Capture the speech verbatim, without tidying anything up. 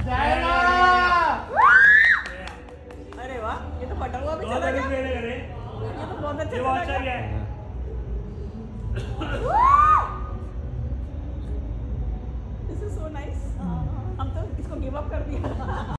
अरे वाह, ये तो फटा हुआ भी चला गया। ये तो बहुत अच्छा चला गया। This is so nice. हम तो इसको गिव अप कर दिया।